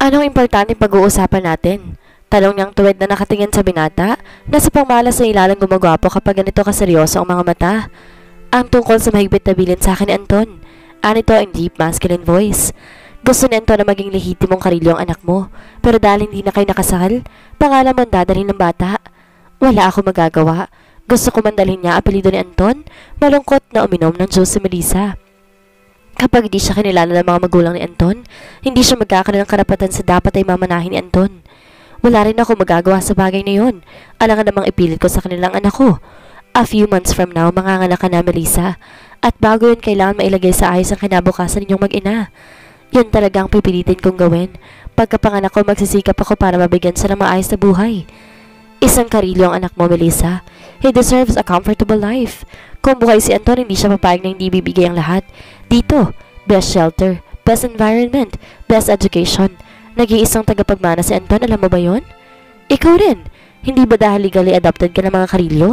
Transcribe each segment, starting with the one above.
Anong importante pag-uusapan natin? Tanong niyang tuwid na nakatingin sa binata na sa pangmalas na ilalang gumagwapo kapag ganito kaseryoso ang mga mata. Ang tungkol sa mahigpit na bilin sa akin ni Anton. Anito ang deep masculine voice. Gusto ni Anton na maging lehitimong karilyo ang anak mo, pero dahil hindi na kayo nakasal, pangalan mo ang dadalhin ng bata. Wala ako magagawa. Gusto ko mandalhin niya apelido ni Anton, malungkot na uminom ng juice si Melissa. Kapag hindi siya kinilala ng mga magulang ni Anton, hindi siya magkakaroon ng karapatan sa dapat ay mamanahin ni Anton. Wala rin ako magagawa sa bagay na yun. Alangan namang ipilit ko sa kanilang anak ko. A few months from now, manganganak ka na, Melissa. At bago yun, kailangan mailagay sa ayos ang kinabukasan ninyong mag-ina. Yun talagang pipilitin kong gawin. Pagkapanganak ko, magsisikap ako para mabigyan siya ng maayos na buhay. Isang karilyo ang anak mo, Melissa. He deserves a comfortable life. Kung buhay si Anton, hindi siya papayag na hindi bibigay ang lahat. Dito, best shelter, best environment, best education. Nag-iisang tagapagmana si Anton, alam mo ba yon? Ikaw rin. Hindi ba dahil legally adopted ka ng mga karilyo?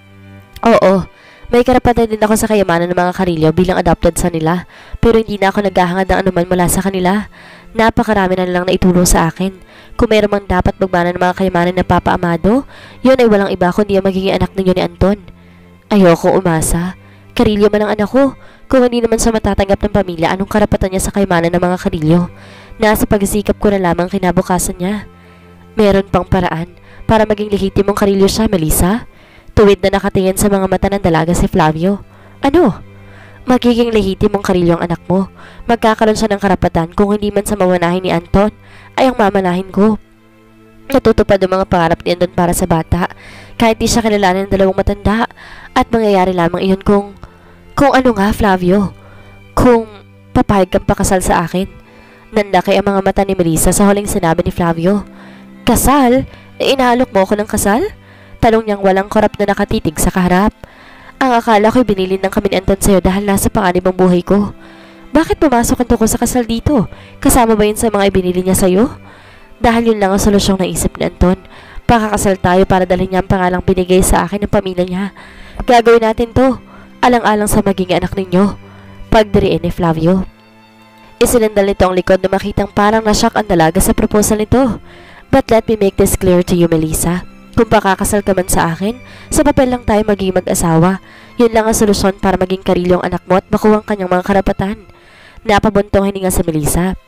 Oo. May karapatan din ako sa kayamanan ng mga karilyo bilang adopted sa nila, pero hindi na ako naghahangad ng anuman mula sa kanila. Napakarami na lang na itulong sa akin. Kung mayroon mang dapat magmana ng mga kayamanan ng Papa Amado, yun ay walang iba kundi ang magiging anak ninyo ni Anton. Ayoko umasa. Karilyo man ang anak ko. Kung hindi naman siya matatanggap ng pamilya, anong karapatan niya sa kayamanan ng mga karilyo? Nasa pagsisikap ko na lamang kinabukasan niya. Meron pang paraan para maging lehitimong karilyo siya, Melissa. Tuwid na nakatingin sa mga mata ng dalaga si Flavio. Ano? Magiging lehitimong karilyo ang anak mo. Magkakaroon siya ng karapatan kung hindi man sa mamanahin ni Anton, ay ang mamanahin ko. Natutupad ang mga pangarap ni Anton para sa bata, kahit di siya kilalanin ng dalawang matanda, at mangyayari lamang iyon kung ano nga, Flavio? Kung papayag kang pakasal sa akin. Nandaki ang mga mata ni Melissa sa huling sinabi ni Flavio. Kasal? Inaalok mo ako ng kasal? Tanong niyang walang korap na nakatitig sa kaharap. Ang akala ko'y binilin ng kami ni Anton sa'yo dahil nasa panganib ang buhay ko. Bakit pumasok ang tungkol sa kasal dito? Kasama ba yun sa mga ibinili niya sa'yo? Dahil yun lang ang solusyong naisip ni Anton. Pakakasal tayo para dalhin niya ang pangalang binigay sa akin ng pamilya niya. Gagawin natin to. Alang-alang sa magiging anak ninyo. Pagdiriin ni Flavio. Isinandal nito ang likod na makitang parang nashock ang dalaga sa proposal nito. But let me make this clear to you, Melissa. Kung pakakasal ka man sa akin, sa papel lang tayo magiging mag-asawa. Yun lang ang solusyon para maging karilyo ang anak mo at makuha ang kanyang mga karapatan. Napabuntong hininga sa Melissa.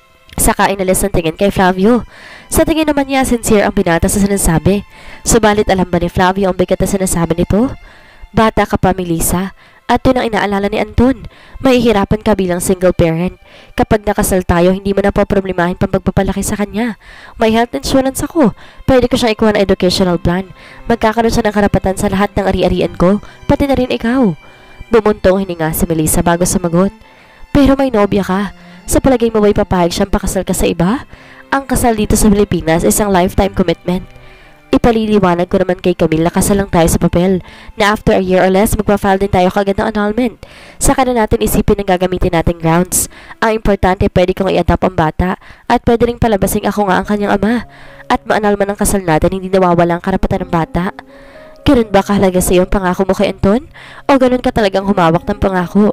Saka inalis ang tingin kay Flavio. Sa tingin naman niya, sincere ang binata sa sinasabi. Subalit alam ba ni Flavio ang bigat na sinasabi nito? Bata ka pa, Melissa. At yun ang inaalala ni Anton. Mahihirapan ka bilang single parent. Kapag nakasal tayo, hindi mo na po problemahin pang pagpapalaki sa kanya. May health insurance ako. Pwede ko siyang ikuha ng educational plan. Magkakaroon siya ng karapatan sa lahat ng ari-arian ko, pati na rin ikaw. Bumuntong hininga si Melissa bago sumagot. Pero may nobya ka. Sa palagay mo ba'y papayag siyang pakasal ka sa iba? Ang kasal dito sa Pilipinas ay isang lifetime commitment. Ipaliliwanag ko naman kay Camille na kasal lang tayo sa papel, na after a year or less, magpa-file din tayo kagad ng annulment. Saka na natin isipin ang gagamitin nating grounds. Ang importante, pwede kong i-adopt ang bata, at pwede ring palabasing ako nga ang kanyang ama. At maanal man ang kasal natin, hindi nawawala ang karapatan ng bata. Ganun ba kahalaga sa iyo ang pangako mo kay Anton? O ganun ka talagang humawak ng pangako?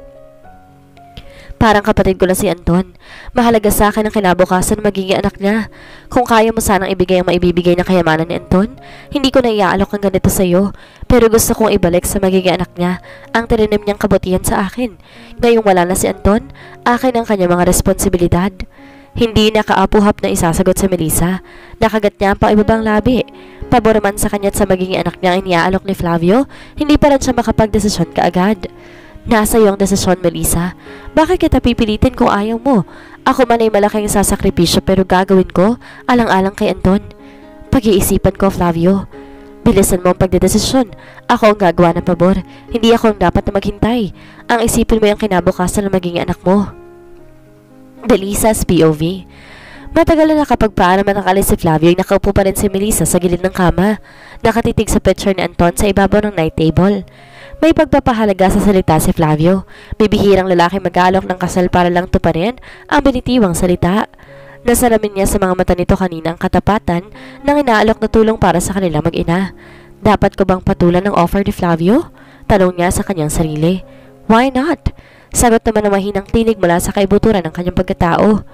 Parang kapatid ko lang si Anton. Mahalaga sa akin ang kinabukasan magiging anak niya. Kung kaya mo sanang ibigay ang maibibigay na kayamanan ni Anton, hindi ko na iaalok ang ganito sa iyo. Pero gusto kong ibalik sa magiging anak niya ang tinanim niyang kabutihan sa akin. Ngayong wala na si Anton, akin ang kanyang mga responsibilidad. Hindi nakaapuhap na isasagot sa Melissa. Nakagat niya ang paibabang labi. Pabor man sa kanya at sa magiging anak niya ang iniaalok ni Flavio, hindi pa rin siya makapagdesisyon kaagad. Nasa iyo ang desisyon, Melissa. Bakit kita pipilitin kung ayaw mo? Ako man ay malaking sasakripisyo pero gagawin ko alang-alang kay Anton. Pag-iisipan ko, Flavio. Bilisan mo ang pagdedesisyon. Ako ang gagawa ng pabor. Hindi ako ang dapat na maghintay. Ang isipin mo yung kinabukasan ng magiging anak mo. Melissa's POV. Matagal na nakapagpaalam at nakalis si Flavio ay nakaupo pa rin si Melissa sa gilid ng kama. Nakatitig sa picture ni Anton sa ibabaw ng night table. May pagpapahalaga sa salita si Flavio. Bibihirang lalaki mag-aalok ng kasal para lang tuparin ang binitiwang salita. Nasalamin niya sa mga mata nito kanina ang katapatan ng inaalok na tulong para sa kanila mag-ina. Dapat ko bang patulan ng offer ni Flavio? Tanong niya sa kanyang sarili. Why not? Sagot naman ng mahinang tinig mula sa kaibuturan ng kanyang pagkatao.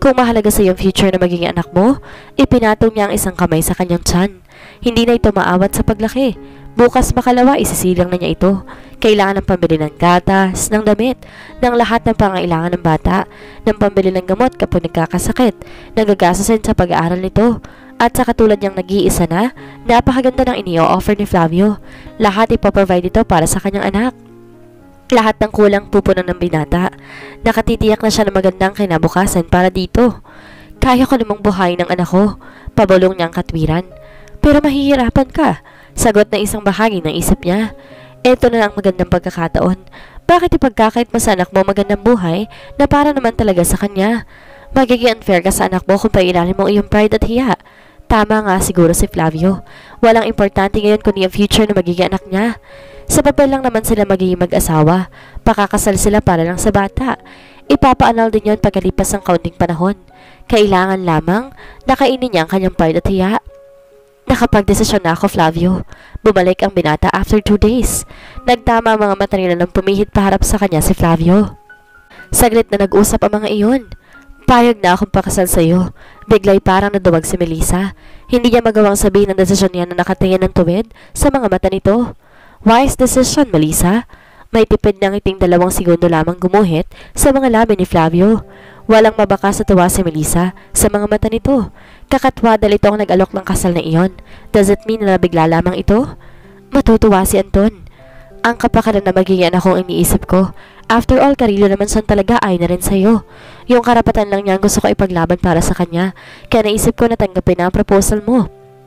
Kung mahalaga sa iyong future na magiging anak mo, ipinatong niya ang isang kamay sa kanyang tiyan. Hindi na ito maawat sa paglaki. Bukas makalawa, isisilang na niya ito. Kailangan ng pambili ng gatas, ng damit, ng lahat ng pangailangan ng bata, ng pambili ng gamot kapag nagkakasakit, ng gagastusin sa pag-aaral nito. At sa katulad niyang nag-iisa na, napakaganda ng inio-offer ni Flavio. Lahat ipoprovide ito para sa kanyang anak. Lahat ng kulang pupunan ng binata. Nakatitiyak na siya ng magandang kinabukasan para dito. Kaya ko namang buhayin ng anak ko, pabulong niyang katwiran. Pero mahihirapan ka, sagot na isang bahagi ng isip niya. Ito na ang magandang pagkakataon. Bakit ipagkakait mo sa anak mo magandang buhay na para naman talaga sa kanya? Magiging unfair ka sa anak mo kung pailalim mo iyong pride at hiya. Tama nga siguro si Flavio. Walang importante ngayon kundi ang future na magiging anak niya. Sa papel lang naman sila magiging mag-asawa. Pakakasal sila para lang sa bata. Ipapaanal din yon pagkalipas ng kaunting panahon. Kailangan lamang nakainin niya ang kanyang pride at hiya. Nakapagdesisyon na ako, Flavio. Bumalik ang binata after 2 days. Nagtama ang mga mata nila nang pumihit paharap sa kanya si Flavio. Saglit na nag-usap ang mga iyon. Payag na akong pakasal sa iyo. Biglay parang naduwag si Melissa. Hindi niya magawang sabihin ang desisyon niya na nakatingin ng tuwid sa mga mata nito. Wise decision, Melissa. May tipid ng iting 2 segundo lamang gumuhit sa mga labi ni Flavio. Walang mabakas sa tuwa si Melissa sa mga mata nito. Kakatwa dahil ito ang nag-alok ng kasal na iyon. Does it mean na bigla lamang ito? Matutuwa si Anton. Ang kapakanan na magiging anak kong iniisip ko. After all, Carillo naman son talaga ay na rin sa'yo. Yung karapatan lang niya ang gusto ko ipaglaban para sa kanya. Kaya naisip ko na tanggapin na ang proposal mo.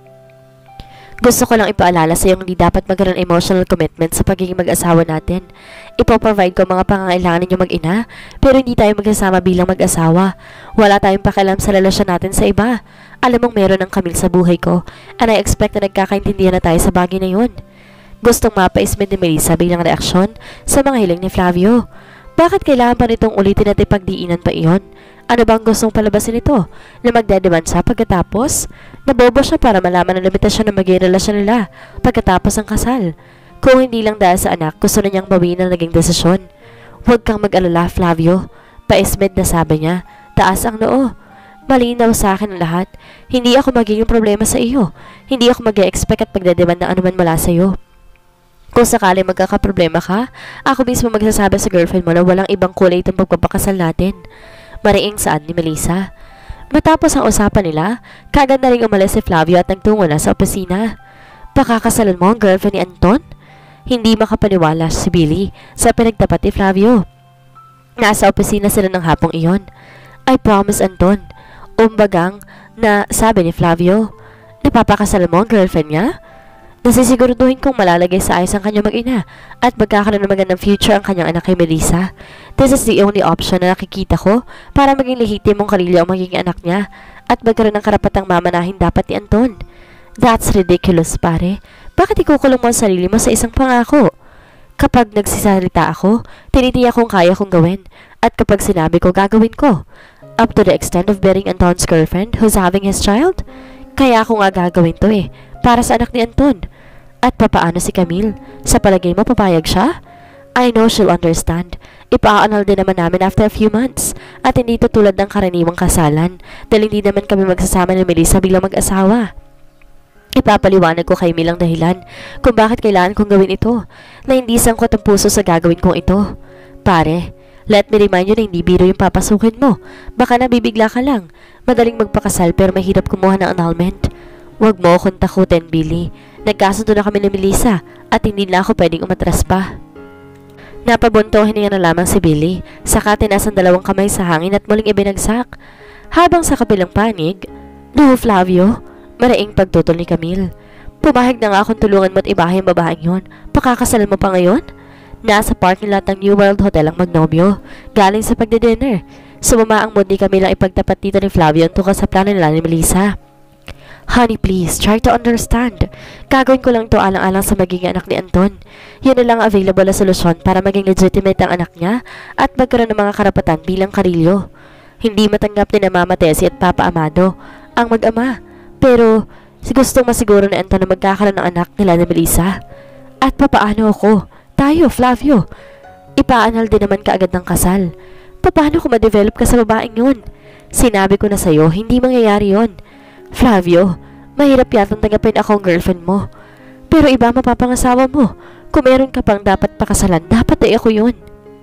Gusto ko lang ipaalala sa iyong hindi dapat magkaroon emotional commitment sa pagiging mag-asawa natin. Ipoprovide ko mga pangangailangan ninyo mag-ina, pero hindi tayo magsasama bilang mag-asawa. Wala tayong pakialam sa relasyon natin sa iba. Alam mong meron ng Camille sa buhay ko, and I expect na nagkakaintindihan na tayo sa bagay na yun. Gustong mapaismin ni Melissa bilang reaksyon sa mga hiling ni Flavio. Bakit kailangan pa nitong ulitin at ipagdiinan pa iyon? Ano bang gustong palabasin ito? Na magdedemand siya pagkatapos? Nabobo siya para malaman ang limitasyon ng magiging relasyon nila pagkatapos ng kasal. Kung hindi lang dahil sa anak, gusto na niyang bawiin ang naging desisyon. Huwag kang mag-alala, Flavio. Paismed na sabi niya. Taas ang noo. Malinaw sa akin ang lahat. Hindi ako magiging problema sa iyo. Hindi ako mag-e-expect at magdedemand ng anuman mula sa iyo. Kung sakali magkakaproblema ka, ako mismo magsasabi sa girlfriend mo na walang ibang kulay itong pagpapakasal natin. Mariing saad ni Melissa. Matapos ang usapan nila, kagad na rin umalis si Flavio at nagtungo na sa opisina. Pakakasalan mo ang girlfriend ni Anton? Hindi makapaniwala si Billy sa pinagtapat ni Flavio. Nasa opisina sila ng hapong iyon. I promise, Anton. Umbagang na sabi ni Flavio. Napapakasalan mo ang girlfriend niya? Nasisiguraduhin kong malalagay sa ayos ang kanyang mag-ina at magkakaroon ng magandang future ang kanyang anak kay Melissa. This is the only option na nakikita ko para maging lehitimong Carillo ang magiging anak niya at magkaroon ng karapatang mamanahin dapat ni Anton. That's ridiculous, pare. Bakit ikukulong mo ang sarili mo sa isang pangako? Kapag nagsisalita ako, tinitiyak kong kaya kong gawin at kapag sinabi ko, gagawin ko. Up to the extent of bearing Anton's girlfriend who's having his child? Kaya ako nga gagawin to para sa anak ni Anton. At papaano si Camille? Sa palagay mo papayag siya? I know she'll understand. Ipaanal din naman namin after a few months. At hindi ito tulad ng karaniwang kasalan dahil hindi naman kami magsasama ni Melissa bilang mag-asawa. Ipapaliwanag ko kay Milang dahilan kung bakit kailangan kong gawin ito na hindi sangkot ang puso sa gagawin kong ito. Pare, let me remind you na hindi biro yung papasukin mo. Baka nabibigla ka lang. Madaling magpakasal pero mahirap kumuha ng annulment. Huwag mo akong takutin, Billy. Nagkasundo na kami ni Melissa at hindi na ako pwedeng umatras pa. Napabuntohin niya na lamang si Billy, saka tinaas ang 2 kamay sa hangin at muling ibinagsak. Habang sa kabilang panig, no, Flavio, maraing pagtutol ni Camille. Pumahig na nga akong tulungan mo at ibahay ang babaeng yon. Pakakasalan mo pa ngayon? Nasa parking lot ng New World Hotel ang magnobyo, galing sa pagde-dinner. Sumama ang mood ni Camille ang ipagtapat dito ni Flavio tungkol sa plano nila ni Melissa. Honey, please, try to understand. Gagawin ko lang ito alang-alang sa magiging anak ni Anton. Yun na lang available na solusyon para maging legitimate ang anak niya at magkaroon ng mga karapatan bilang Carillo. Hindi matanggap ni na Mama Tessie at Papa Amado ang mag-ama. Pero gustong masiguro ni Anton na magkakaroon ng anak nila ni Melissa. At papaano ako? Tayo, Flavio. Ipaanal din naman kaagad ng kasal. Paano ko ma-develop ka sa babaeng yun? Sinabi ko na sa'yo, hindi mangyayari yon. Flavio, mahirap yatang tanggapin akong girlfriend mo. Pero iba mapapangasawa mo. Kung meron ka pang dapat pakasalan, dapat ay ako yun.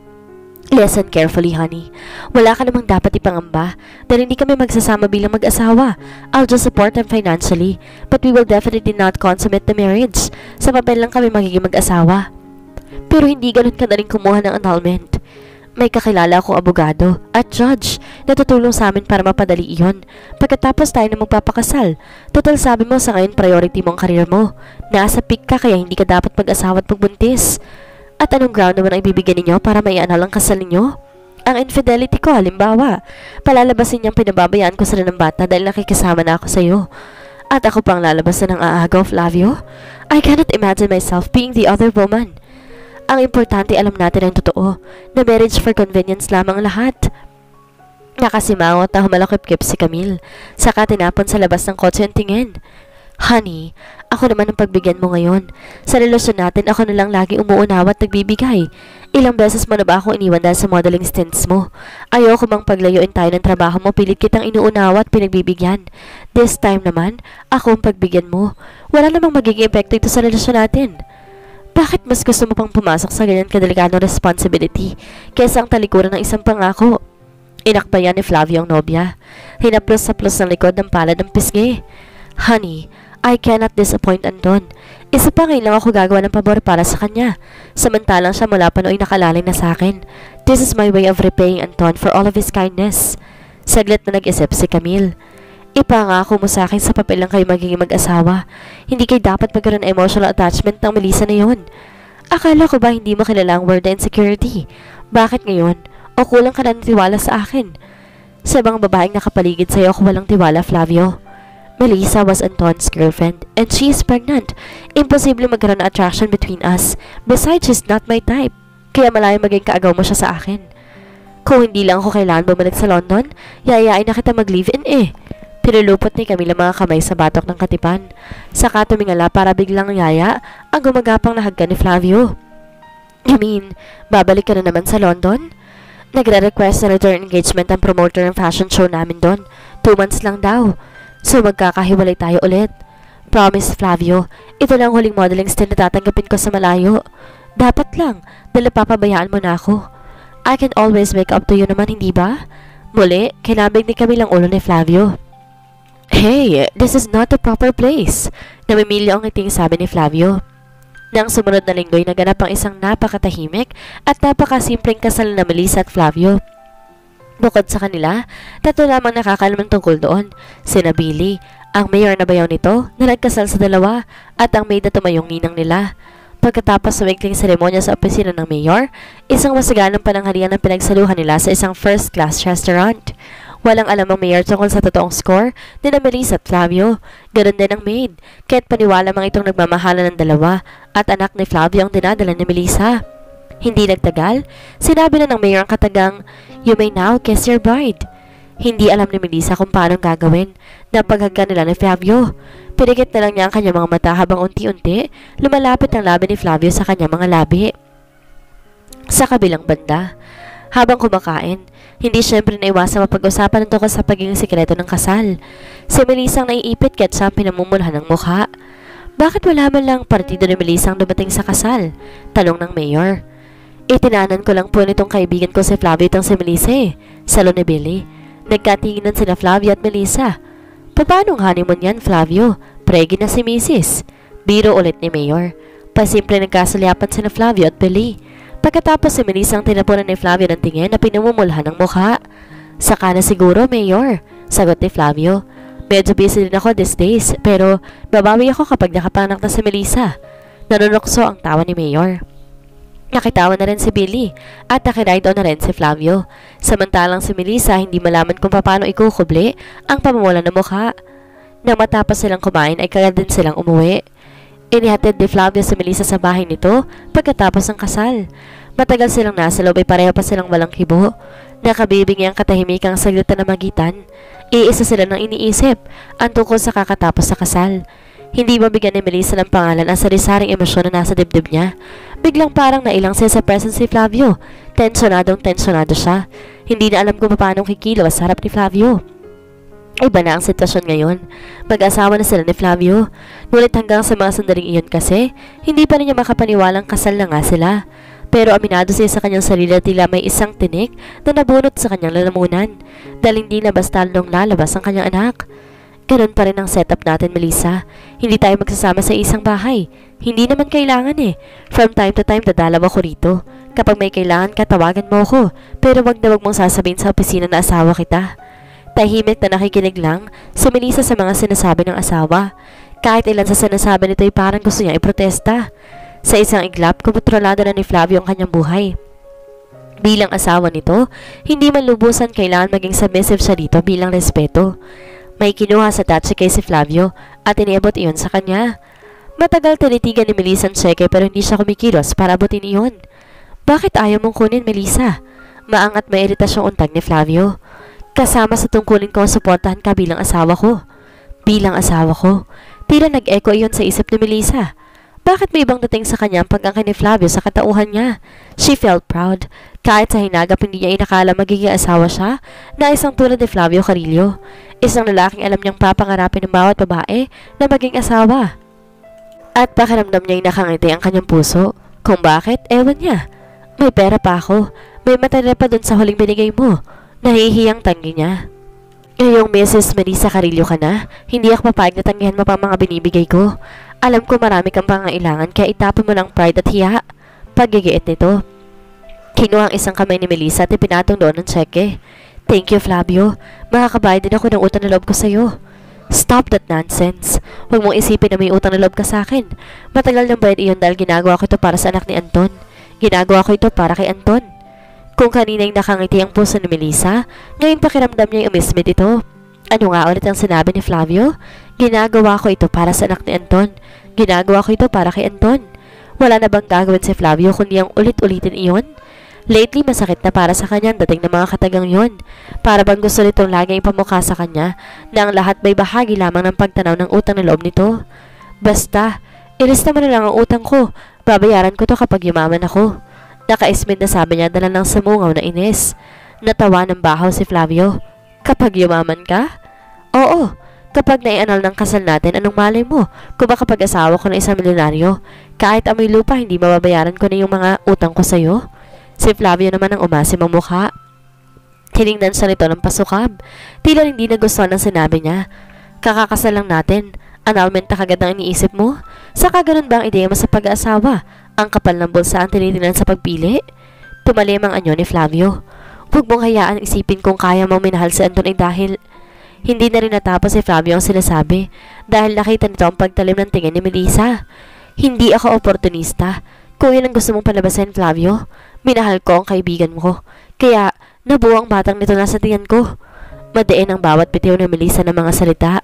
Listen carefully, honey. Wala ka namang dapat ipangamba dahil hindi kami magsasama bilang mag-asawa. I'll just support them financially, but we will definitely not consummate the marriage. Sa papel lang kami magiging mag-asawa. Pero hindi ganun kadaling kumuha ng annulment. May kakilala akong abogado at judge na tutulong sa amin para mapadali iyon. Pagkatapos tayo na magpapakasal. Total sabi mo sa ngayon priority mo ang karir mo. Nasa peak ka kaya hindi ka dapat mag-asawa at magbuntis. At anong ground naman ang ibibigyan ninyo para maianal ang kasal ninyo? Ang infidelity ko, halimbawa. Palalabasin niyang pinababayaan ko sila ng bata dahil nakikisama na ako sa iyo. At ako pang lalabasan ng aagaw, Flavio? I cannot imagine myself being the other woman. Ang importante alam natin ang totoo, na marriage for convenience lamang lahat. Nakasimangot na humalakip-kip si Camille, saka tinapon sa labas ng kotse ang tingin. Honey, ako naman ang pagbigyan mo ngayon. Sa relasyon natin, ako na lang lagi umuunawa at nagbibigay. Ilang beses mo na ba akong iniwan dahil sa modeling stints mo? Ayoko mang paglayuin tayo ng trabaho mo, pilit kitang inuunawa at pinagbibigyan. This time naman, ako ang pagbigyan mo. Wala namang magiging epekto ito sa relasyon natin. Bakit mas gusto mo pang pumasok sa ganyan kadelikadong responsibility kaysa ang talikuran ng isang pangako? Inakbayan ni Flavio ang nobya. Hinaplos sa plus ng likod ng palad ng pisngi. Honey, I cannot disappoint Anton. Isa pa ngayon lang ako gagawa ng pabor para sa kanya. Samantalang siya mula pa nooy nakalalay na sa akin. This is my way of repaying Anton for all of his kindness. Saglit na nag-isip si Camille. Ipangako mo sa akin sa papel lang kayo magiging mag-asawa. Hindi kayo dapat magkaroon ng emotional attachment ng Melissa na yun. Akala ko ba hindi mo kilala ang word na insecurity? Bakit ngayon? O kulang ka na ng tiwala sa akin? Sa ibang babaeng nakapaligid sa'yo ako walang tiwala, Flavio. Melissa was Anton's girlfriend and she is pregnant. Imposible magkaroon ng attraction between us. Besides, she's not my type. Kaya malayo maging kaagaw mo siya sa akin. Kung hindi lang ako kailangan bumalik sa London, yayain na kita mag-live-in eh. Pinulupot ni Camille mga kamay sa batok ng katipan. Saka tumingala para biglang yaya ang gumagapang nahagkan ni Flavio. You mean, babalik ka na naman sa London? Nagre-request na return engagement ang promoter ng fashion show namin doon. 2 months lang daw. So magkakahiwalay tayo ulit. Promise, Flavio, ito lang huling modeling stint na tatanggapin ko sa malayo. Dapat lang, dahil papabayaan mo na ako. I can always make up to you naman, hindi ba? Muli, kinabig ni Camille ang ulo ni Flavio. Hey, this is not the proper place. Namimilyo ang ngiting sabi ni Flavio. Nang sumunod na linggo'y naganap ang isang napakatahimik at napakasimpleng kasal na Melissa at Flavio. Bukod sa kanila, 3 lamang nakakalam tungkol doon. Sina Billy, ang mayor na bayaw nito na nagkasal sa 2 at ang maid na tumayong ninang nila. Pagkatapos sa maikling seremonya sa opisina ng mayor, isang masaganang pananghalian ang pinagsaluhan nila sa isang first-class restaurant. Walang alam ang mayor tungkol sa totoong score ni na Melissa at Flavio. Ganon din ang maid, kaya't paniwala mang itong nagmamahalan ng 2 at anak ni Flavio ang dinadala ni Melissa. Hindi nagtagal, sinabi na ng mayor ang katagang, "You may now kiss your bride." Hindi alam ni Melissa kung paano gagawin na paghagkan nila ni Flavio. Pinigit na lang niya ang kanyang mga mata habang unti-unti lumalapit ang labi ni Flavio sa kanyang mga labi. Sa kabilang banda, habang kumakain, hindi syempre naiwasang mapag-usapan ng tungkol sa pagiging sikreto ng kasal. Si Melissa ang naiipit kahit siya pinamumulhan ng mukha. Bakit wala man lang partido ni Melissa ang dumating sa kasal? Tanong ng mayor. Itinanan ko lang po nitong kaibigan ko si Flavio itong si Melissa eh. Salo ni Billy. Nagkatinginan sina Flavio at Melissa. Paanong honeymoon yan, Flavio? Pregi na si Mrs. Biro ulit ni Mayor. Pasimple nagkasalyapan sina Flavio at Billy. Pagkatapos si Melissa ang tinapunan ni Flavio ng tingin na pinamumulhan ng mukha. Saka na siguro, Mayor. Sagot ni Flavio. Medyo busy din ako these days, pero babawi ako kapag nakapanak na si Melissa. Nanunokso ang tawa ni Mayor. Nakitawa na rin si Billy at nakiride on na rin si Flavio. Samantalang si Melissa hindi malaman kung paano ikukubli ang pamumulan ng mukha. Nang matapos silang kumain ay kagad din silang umuwi. Inihatid ni Flavio si Melissa sa bahay nito pagkatapos ng kasal. Matagal silang nasa loob ay pareho pa silang walang kibo. Nakabibingi ang katahimikang saglitan na magitan. Iisa sila ng iniisip ang tungkol sa kakatapos sa kasal. Hindi mabigyan ni Melissa ng pangalan ang sari-saring emosyon na nasa dibdib niya. Biglang parang nailang siya sa presence ni Flavio. Tensyonado siya. Hindi na alam kung paano kikilos sa harap ni Flavio. Iba na ang sitwasyon ngayon. Mag-asawa na sila ni Flavio. Ngunit hanggang sa mga sandaling iyon kasi, hindi pa rin niya makapaniwalang kasal na nga sila. Pero aminado siya sa kanyang sarili at tila may isang tinik na nabunot sa kanyang lalamunan. Dahil hindi na basta nung lalabas ang kanyang anak. Ganun pa rin ang setup natin, Melissa. Hindi tayo magsasama sa isang bahay. Hindi naman kailangan eh. From time to time, dadalaw ako rito. Kapag may kailangan ka, tawagan mo ako. Pero wag na wag mong sasabihin sa opisina na asawa kita. Tahimik na nakikinig lang si Melissa sa mga sinasabi ng asawa. Kahit ilan sa sinasabi nito ay parang gusto niya iprotesta. Sa isang iglap, kontrolado na ni Flavio ang kanyang buhay. Bilang asawa nito, hindi man lubusan kailangan maging submissive siya dito bilang respeto. May kinuha sa tatsi kay si Flavio at iniabot iyon sa kanya. Matagal tinitigan ni Melissa ang cheque pero hindi siya kumikilos para abutin iyon. Bakit ayaw mong kunin, Melissa? Maangat may iritasyong untag ni Flavio. Kasama sa tungkulin ko suportahan ka bilang asawa ko. Bilang asawa ko. Tila nag-echo iyon sa isip ni Melissa. Bakit may ibang dating sa kanya ang pag-angkin ni Flavio sa katauhan niya? She felt proud. Kahit sa hinagap hindi niya inakala magiging asawa siya na isang tulad ni Flavio Carrillo. Isang lalaking alam niyang papangarapin ng bawat babae na maging asawa. At pakiramdam niya'y nakangiti ang kanyang puso. Kung bakit, ewan niya. May pera pa ako. May matanda pa dun sa huling binigay mo. Nahihiyang tanggi niya. Ngayong Mrs. Melissa Carrillo ka na, hindi ako papayag na tanggihan mo pa mga binibigay ko. Alam ko marami kang pangailangan kaya itapon mo ng pride at hiya. Pagigiit nito. Kinuha ang isang kamay ni Melissa at ipinatong doon ng cheque. Thank you, Flavio. Makakabayad din ako ng utang na loob ko sa'yo. Stop that nonsense. Huwag mong isipin na may utang na loob ka sa akin. Matagal nang bayad iyon dahil ginagawa ko ito para sa anak ni Anton. Ginagawa ko ito para kay Anton. Kung kanina'y nakangiti ang puso ni Melissa, ngayon pakiramdam niya yung umismit ito. Ano nga ulit ang sinabi ni Flavio? Ginagawa ko ito para sa anak ni Anton. Ginagawa ko ito para kay Anton. Wala na bang gagawin si Flavio kundi ang ulit-ulitin iyon? Lately, masakit na para sa kanya ang dating ng mga katagang yon. Para bang gusto nitong laging ipamukha sa kanya na ang lahat may bahagi lamang ng pagtanaw ng utang na loob nito. Basta, ilista mo na lang ang utang ko. Babayaran ko to kapag yumaman ako. Nakaismid na sabi niya dala ng samungaw na inis. Natawa ng bahaw si Flavio. Kapag yumaman ka? Oo. Kapag naianal ng kasal natin, anong malay mo? Kung baka pag-asawa ko ng isang milyonaryo, kahit amoy lupa, hindi mababayaran ko na yung mga utang ko sa'yo. Si Flavio naman ang umasim ang mukha. Tinignan siya nito ng pasukab. Tila hindi nagustuhan ang sinabi niya. Kakakasal lang natin. Annulment na kagad ang iniisip mo? Saka ganun ba ang ideya mo sa pag-aasawa? Ang kapal ng bulsa ang tinitingnan sa pagpili? Tumalim ang anyo ni Flavio. Huwag mong hayaan isipin kung kaya mong minahal si Anton ay dahil... Hindi na rin natapos si Flavio ang sinasabi dahil nakita nito ang pagtalim ng tingin ni Melissa. Hindi ako oportunista. Kung yun ang gusto mong palabasin, Flavio, minahal ko ang kaibigan mo. Kaya nabuo ang batang nito nasa tingin ko. Madiin ang bawat bitiw ni Melissa ng mga salita.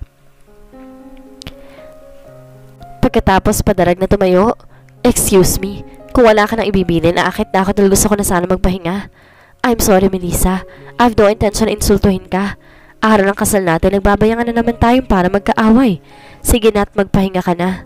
Pagkatapos padarag na tumayo, excuse me, kung wala ka nang ibibilin, aakit na ako dahil gusto ko na sana magpahinga. I'm sorry, Melissa. I've no intention na insultuhin ka. Araw ng kasal natin, nagbabayangan na naman tayong para magkaaway. Sige na at magpahinga ka na.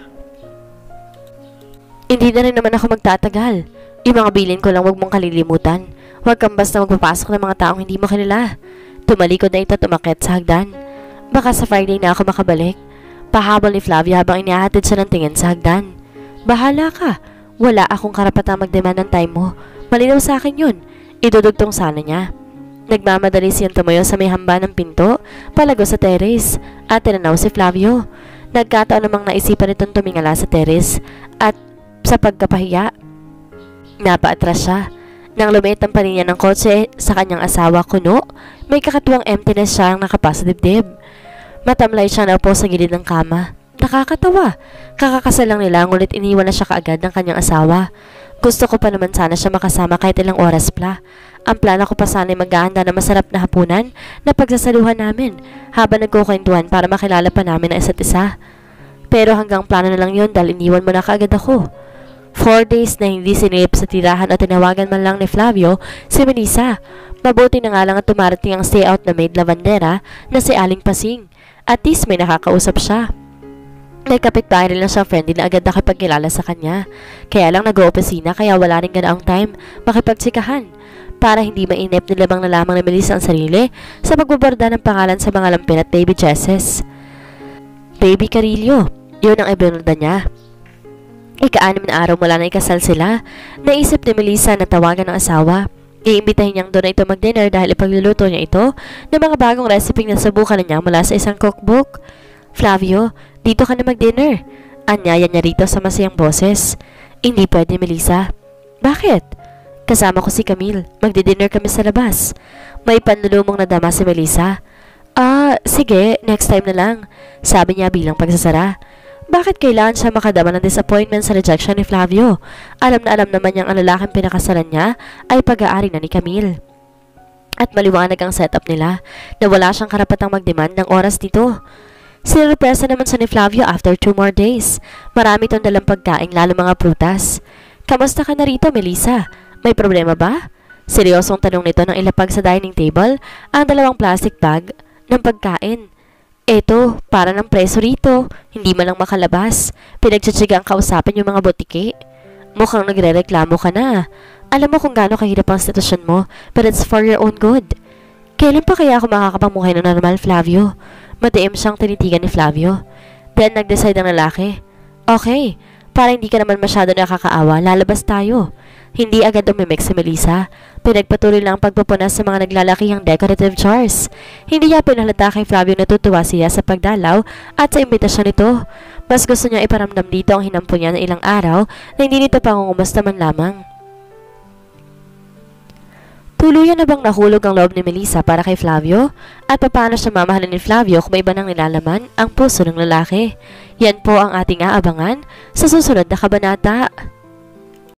Hindi na rin naman ako magtatagal. Yung mga bilin ko lang huwag mong kalilimutan. Huwag kang basta magpapasok ng mga taong hindi mo kilala. Tumalikod na ito at umakyat sa hagdan. Baka sa Friday na ako makabalik. Pahabol ni Flavia habang inihahatid siya ng tingin sa hagdan. Bahala ka. Wala akong karapatang mag-demand ng time mo. Malinaw sa akin yun. Idudugtong sana niya. Nagmamadali siyang tumayo sa may hamba ng pinto, palago sa terrace, at tinanaw si Flavio. Nagkataon namang naisipan itong tumingala sa terrace, at sa pagkapahiya, napaatras siya. Nang lumiit ang paningin ng kotse sa kanyang asawa kuno, may kakatuwang emptiness siya ang nakapasa dibdib. Matamlay siya na upo sa gilid ng kama. Nakakatawa. Kakakasal lang nila, ngunit iniwan na siya kaagad ng kanyang asawa. Gusto ko pa naman sana siya makasama kahit ilang oras pa. Ang plano ko pa sana ay maghahanda na masarap na hapunan na pagsasaluhan namin habang nagkukwentuhan para makilala pa namin ang isa't isa. Pero hanggang plano na lang yun dahil iniwan mo na kaagad ako. 4 days na hindi sinilip sa tirahan at tinawagan man lang ni Flavio si Melissa. Mabuti na nga lang at tumarating ang stay out na maid lavandera na si Aling Pasing. At least may nakakausap siya. May kapitbahay rin lang siyang friendly na agad nakipagkilala sa kanya. Kaya lang nag-oopisina kaya wala rin ganaang time makipagtsikahan. Para hindi mainip nilabang na lamang ni Melissa ang sarili sa pagbaborda ng pangalan sa mga lampin at baby dresses. Baby Carillo, yun ang ibinulda niya. Ika-6 na araw mula na ikasal sila, naisip ni Melissa na tawagan ng asawa. Iimbitahin niyang doon na ito mag-dinner dahil ipagluluto niya ito ng mga bagong recipe na subukan na niya mula sa isang cookbook. Flavio, dito ka na mag-dinner. Anyaya niya rito sa masayang boses. Hindi pwede, Melissa. Bakit? Kasama ko si Camille. Magdi-dinner kami sa labas. May panlulumong na dama si Melissa. Sige, next time na lang. Sabi niya bilang pagsasara. Bakit kailangan siya makadama ng disappointment sa rejection ni Flavio? Alam na alam naman niyang ang lalaking pinakasalan niya ay pag-aari na ni Camille. At maliwanag ang setup nila na wala siyang karapatang mag-demand ng oras dito. Sinurpresa naman sa ni Flavio after 2 more days. Marami itong dalang pagkain lalo mga prutas. Kamusta ka na rito, Melissa? May problema ba? Seryosong tanong nito nang ilapag sa dining table ang 2 plastic bag ng pagkain. Eto, para ng preso rito. Hindi man lang makalabas. Pinagtsitsigang kausapin yung mga botike. Mukhang nagre-reklamo ka na. Alam mo kung gaano kahirap ang sitwasyon mo, but it's for your own good. Kailan pa kaya ako makakapamukhay ng normal, Flavio? Matiim siyang tinitigan ni Flavio. Then nag-decide ang lalaki. Okay, para hindi ka naman masyado nakakaawa, lalabas tayo. Hindi agad umimik si Melissa. Pinagpatuloy lang ang pagpupunas sa mga naglalakihang decorative jars. Hindi niya pinalata kay Flavio na tutuwa siya sa pagdalaw at sa imbitasyon nito. Mas gusto niya iparamdam dito ang hinampo niya na ilang araw na hindi nito pangungumusta man lamang. Tuluyan na bang nahulog ang loob ni Melissa para kay Flavio? At paano siya mamahalin ni Flavio kung may iba nang nilalaman ang puso ng lalaki? Yan po ang ating aabangan sa susunod na kabanata.